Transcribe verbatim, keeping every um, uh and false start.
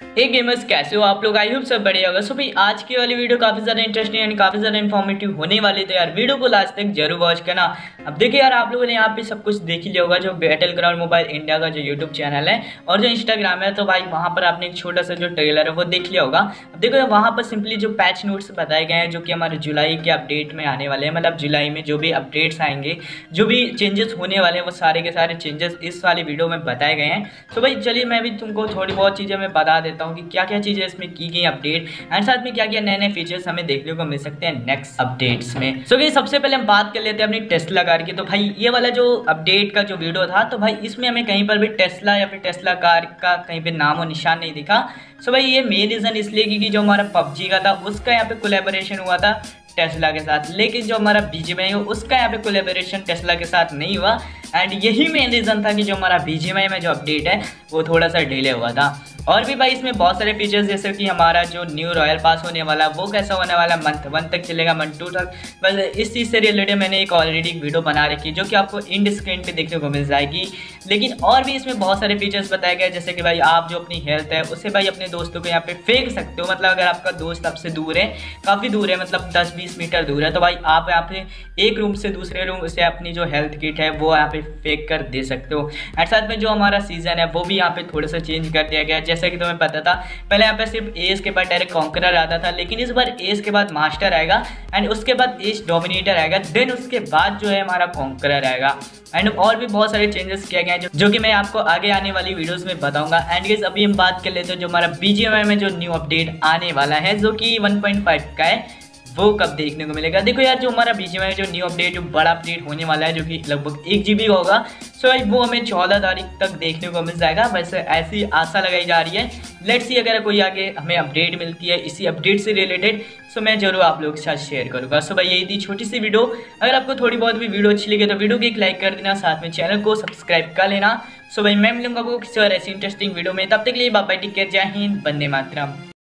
हे gamers, कैसे हो आप लोग? आई होप सब बढ़िया होगा। सो भाई आज की वाली वीडियो काफी ज्यादा इंटरेस्टिंग एंड काफी ज्यादा इन्फॉर्मेटिव होने वाली, तो यार वीडियो को लास्ट तक जरूर वॉच करना। अब देखिए यार, आप लोगों ने यहाँ पे सब कुछ देख ही लिया होगा, जो बैटल ग्राउंड मोबाइल इंडिया का जो यूट्यूब चैनल है और जो इंस्टाग्राम है, तो भाई वहाँ पर आपने एक छोटा सा जो ट्रेलर है वो देख लिया होगा। अब देखो वहाँ पर सिंपली जो पैच नोट्स बताए गए हैं जो कि हमारे जुलाई के अपडेट में आने वाले हैं, मतलब जुलाई में जो भी अपडेट्स आएंगे, जो भी चेंजेस होने वाले हैं, वो सारे के सारे चेंजेस इस वाली वीडियो में बताए गए हैं। तो भाई चलिए मैं भी तुमको थोड़ी बहुत चीज़ें मैं बता देता हूँ कि क्या क्या चीज़ें इसमें की गई अपडेट एंड साथ में क्या क्या नए नए फीचर्स हमें देखने को मिल सकते हैं नेक्स्ट अपडेट्स में। सो so, सबसे पहले हम बात कर लेते हैं अपनी टेस्ला कार की। तो भाई ये वाला जो अपडेट का जो वीडियो था, तो भाई इसमें हमें कहीं पर भी टेस्ला या फिर टेस्ला कार का कहीं पे नाम और निशान नहीं दिखा। सो so, भाई ये मेन रीजन इसलिए क्योंकि जो हमारा पबजी का था उसका यहाँ पे कोलैबोरेशन हुआ था टेस्ला के साथ, लेकिन जो हमारा बीजीएमआई है उसका यहाँ पे कोलैबोरेशन टेस्ला के साथ नहीं हुआ। एंड यही मेन रीज़न था कि जो हमारा बीजीएमआई में जो अपडेट है वो थोड़ा सा डिले हुआ था। और भी भाई इसमें बहुत सारे फीचर्स, जैसे कि हमारा जो न्यू रॉयल पास होने वाला वो कैसा होने वाला, मंथ वन तक चलेगा, मंथ टू तक। बस इस चीज़ से रिलेटेड मैंने एक ऑलरेडी एक वीडियो बना रखी है जो कि आपको इंड स्क्रीन पे देखने को मिल जाएगी। लेकिन और भी इसमें बहुत सारे फीचर्स बताए गए, जैसे कि भाई आप जो अपनी हेल्थ है उसे भाई अपने दोस्तों को यहाँ पे फेंक सकते हो। मतलब अगर आपका दोस्त आपसे दूर है, काफ़ी दूर है, मतलब दस बीस मीटर दूर है, तो भाई आप यहाँ पे एक रूम से दूसरे रूम से अपनी जो हेल्थ किट है वो यहाँ पे फेंक कर दे सकते हो। एंड साथ में जो हमारा सीजन है वो भी यहाँ पे थोड़ा सा चेंज कर दिया गया है। जैसे कि तुम्हें पता था पहले यहाँ पे सिर्फ एज के बाद डायरेक्ट कॉन्करर आता था, लेकिन इस बार एज के बाद मास्टर आएगा एंड उसके बाद एज डोमिनेटर आएगा, देन उसके बाद जो है हमारा कॉन्करर आएगा। एंड और भी बहुत सारे चेंजेस किए गए हैं जो, जो कि मैं आपको आगे आने वाली वीडियोस में बताऊंगा। एंड गाइस अभी हम बात कर लेते हैं जो हमारा बीजीएमआई में जो न्यू अपडेट आने वाला है जो कि वन पॉइंट फाइव का है, वो कब देखने को मिलेगा। देखो यार, जो हमारा बीजीएमआई जो न्यू अपडेट जो बड़ा अपडेट होने वाला है जो कि लगभग एक जीबी का होगा, सो भाई वो हमें चौदह तारीख तक देखने को मिल जाएगा। वैसे ऐसी आशा लगाई जा रही है। लेट्स सी अगर कोई आगे हमें अपडेट मिलती है इसी अपडेट से रिलेटेड, सो मैं जरूर आप लोगों के साथ शेयर करूंगा। सो भाई यही थी छोटी सी वीडियो। अगर आपको थोड़ी बहुत भी वीडियो अच्छी लगे तो वीडियो को एक लाइक कर देना, साथ में चैनल को सब्सक्राइब कर लेना। सो भाई मैं मिलूंगा आपको किसी और ऐसी इंटरेस्टिंग वीडियो में, तब तक के लिए बाय बाय, टेक केयर, जय हिंद, वंदे मातरम।